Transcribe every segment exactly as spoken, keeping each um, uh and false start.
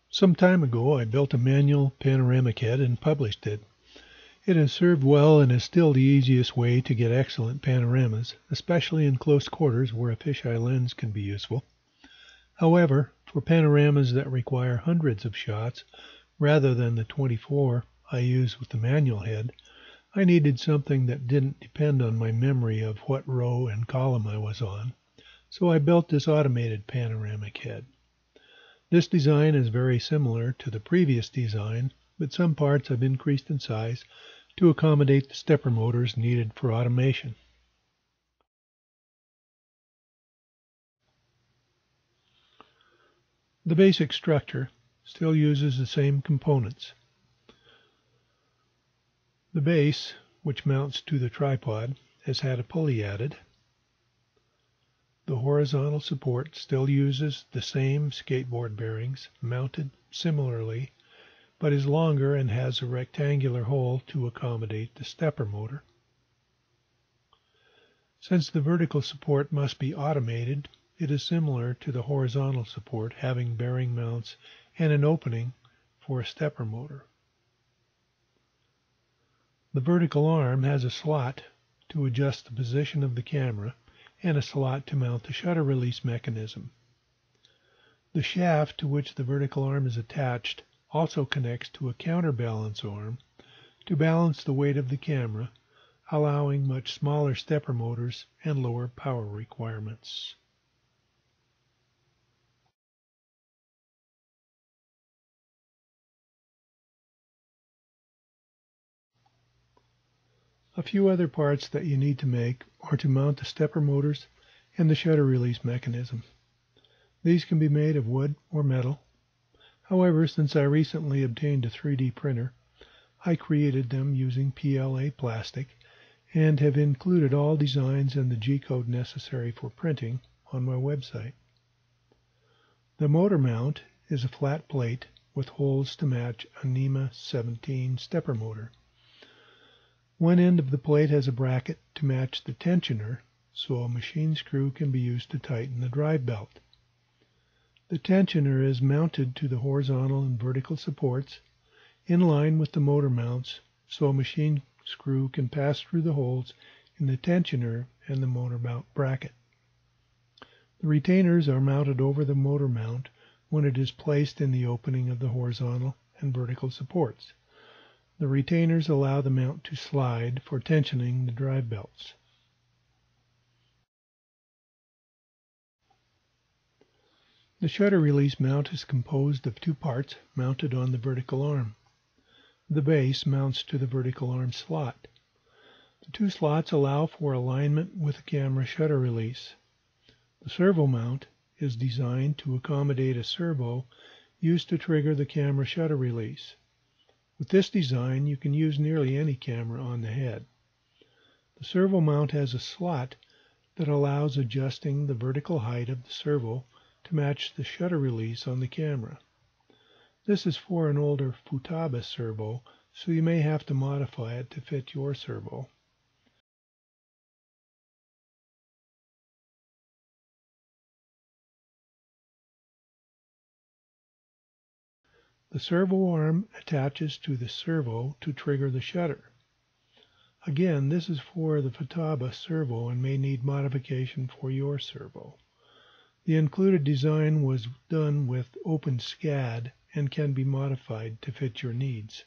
Some time ago I built a manual panoramic head and published it. It has served well and is still the easiest way to get excellent panoramas, especially in close quarters where a fisheye lens can be useful. However, for panoramas that require hundreds of shots rather than the twenty-four I use with the manual head, I needed something that didn't depend on my memory of what row and column I was on, so I built this automated panoramic head. This design is very similar to the previous design, but some parts I've increased in size to accommodate the stepper motors needed for automation. The basic structure still uses the same components. The base, which mounts to the tripod, has had a pulley added. The horizontal support still uses the same skateboard bearings, mounted similarly, but is longer and has a rectangular hole to accommodate the stepper motor. Since the vertical support must be automated, it is similar to the horizontal support, having bearing mounts and an opening for a stepper motor. The vertical arm has a slot to adjust the position of the camera and a slot to mount the shutter release mechanism. The shaft to which the vertical arm is attached also connects to a counterbalance arm to balance the weight of the camera, allowing much smaller stepper motors and lower power requirements. A few other parts that you need to make are to mount the stepper motors and the shutter release mechanism. These can be made of wood or metal. However, since I recently obtained a three D printer, I created them using P L A plastic and have included all designs and the G code necessary for printing on my website. The motor mount is a flat plate with holes to match a NEMA seventeen stepper motor. One end of the plate has a bracket to match the tensioner, so a machine screw can be used to tighten the drive belt. The tensioner is mounted to the horizontal and vertical supports in line with the motor mounts, so a machine screw can pass through the holes in the tensioner and the motor mount bracket. The retainers are mounted over the motor mount when it is placed in the opening of the horizontal and vertical supports. The retainers allow the mount to slide for tensioning the drive belts. The shutter release mount is composed of two parts mounted on the vertical arm. The base mounts to the vertical arm slot. The two slots allow for alignment with the camera shutter release. The servo mount is designed to accommodate a servo used to trigger the camera shutter release. With this design, you can use nearly any camera on the head. The servo mount has a slot that allows adjusting the vertical height of the servo to match the shutter release on the camera. This is for an older Futaba servo, so you may have to modify it to fit your servo. The servo arm attaches to the servo to trigger the shutter. Again, this is for the Futaba servo and may need modification for your servo. The included design was done with OpenSCAD and can be modified to fit your needs.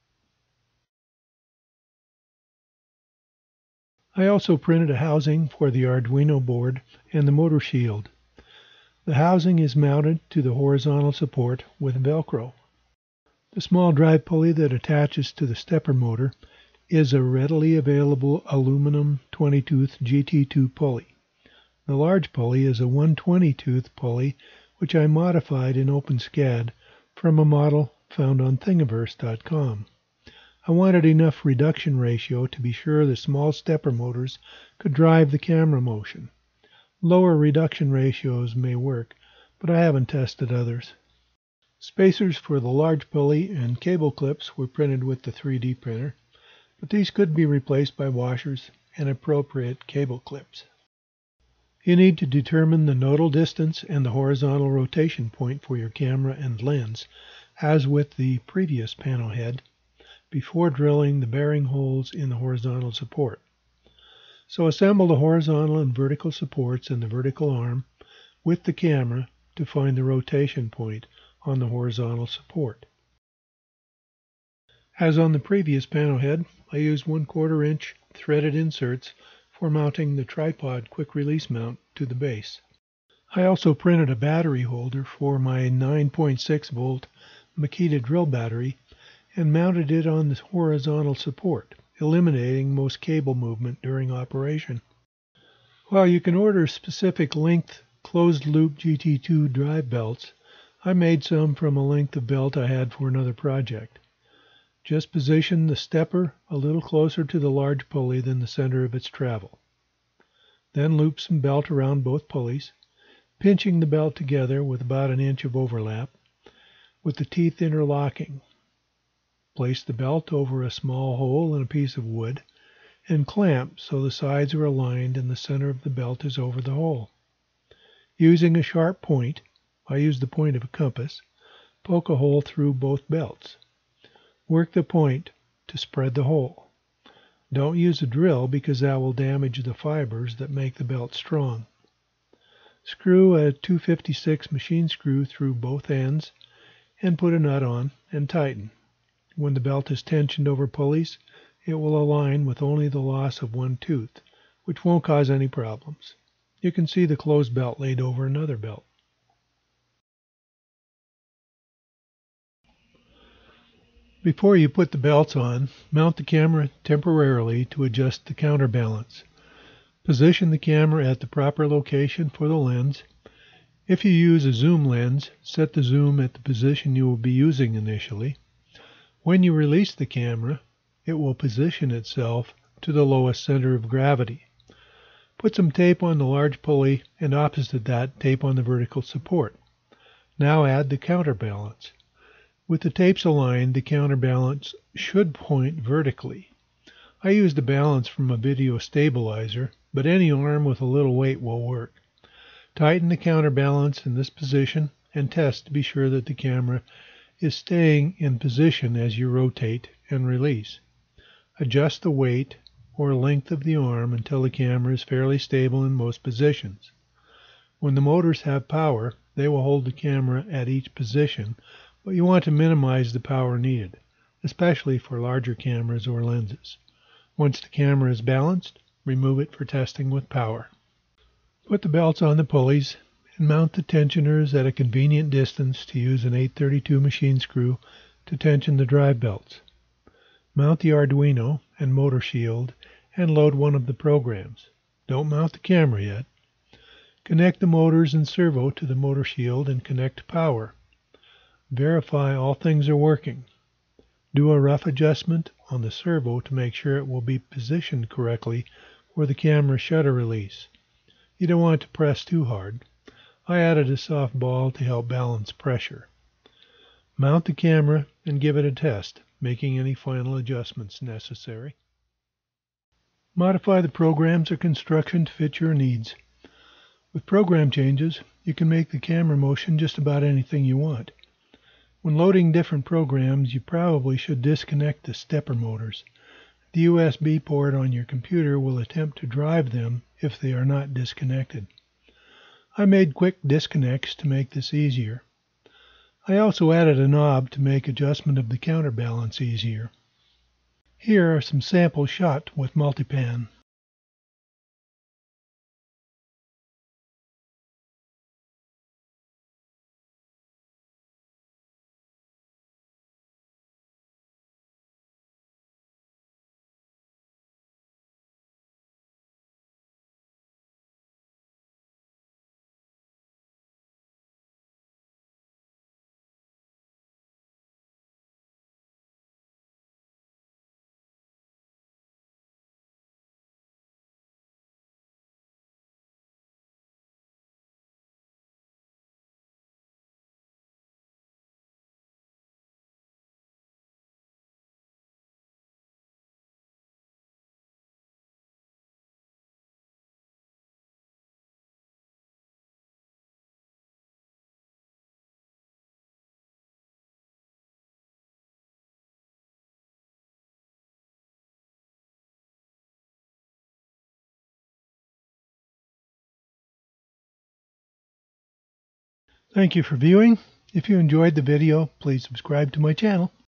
I also printed a housing for the Arduino board and the motor shield. The housing is mounted to the horizontal support with Velcro. The small drive pulley that attaches to the stepper motor is a readily available aluminum twenty tooth G T two pulley. The large pulley is a one hundred twenty tooth pulley, which I modified in OpenSCAD from a model found on thingiverse dot com. I wanted enough reduction ratio to be sure the small stepper motors could drive the camera motion. Lower reduction ratios may work, but I haven't tested others. Spacers for the large pulley and cable clips were printed with the three D printer, but these could be replaced by washers and appropriate cable clips. You need to determine the nodal distance and the horizontal rotation point for your camera and lens, as with the previous panel head, before drilling the bearing holes in the horizontal support. So assemble the horizontal and vertical supports and the vertical arm with the camera to find the rotation point on the horizontal support. As on the previous panel head, I used one quarter inch threaded inserts for mounting the tripod quick release mount to the base. I also printed a battery holder for my nine point six volt Makita drill battery and mounted it on the horizontal support, eliminating most cable movement during operation. While you can order specific length closed loop G T two drive belts, I made some from a length of belt I had for another project. Just position the stepper a little closer to the large pulley than the center of its travel. Then loop some belt around both pulleys, pinching the belt together with about an inch of overlap, with the teeth interlocking. Place the belt over a small hole in a piece of wood and clamp so the sides are aligned and the center of the belt is over the hole. Using a sharp point, I use the point of a compass, poke a hole through both belts. Work the point to spread the hole. Don't use a drill because that will damage the fibers that make the belt strong. Screw a two fifty-six machine screw through both ends and put a nut on and tighten. When the belt is tensioned over pulleys, it will align with only the loss of one tooth, which won't cause any problems. You can see the closed belt laid over another belt. Before you put the belts on, mount the camera temporarily to adjust the counterbalance. Position the camera at the proper location for the lens. If you use a zoom lens, set the zoom at the position you will be using initially. When you release the camera, it will position itself to the lowest center of gravity. Put some tape on the large pulley and opposite that, tape on the vertical support. Now add the counterbalance. With the tapes aligned, the counterbalance should point vertically. I used a balance from a video stabilizer, but any arm with a little weight will work. Tighten the counterbalance in this position and test to be sure that the camera is staying in position as you rotate and release. Adjust the weight or length of the arm until the camera is fairly stable in most positions. When the motors have power, they will hold the camera at each position, but you want to minimize the power needed, especially for larger cameras or lenses. Once the camera is balanced, remove it for testing with power. Put the belts on the pulleys and mount the tensioners at a convenient distance to use an eight thirty-two machine screw to tension the drive belts. Mount the Arduino and motor shield and load one of the programs. Don't mount the camera yet. Connect the motors and servo to the motor shield and connect power. Verify all things are working. Do a rough adjustment on the servo to make sure it will be positioned correctly for the camera shutter release. You don't want to press too hard. I added a soft ball to help balance pressure. Mount the camera and give it a test, making any final adjustments necessary. Modify the programs or construction to fit your needs. With program changes, you can make the camera motion just about anything you want. When loading different programs, you probably should disconnect the stepper motors. The U S B port on your computer will attempt to drive them if they are not disconnected. I made quick disconnects to make this easier. I also added a knob to make adjustment of the counterbalance easier. Here are some sample shots with MultiPan. Thank you for viewing. If you enjoyed the video, please subscribe to my channel.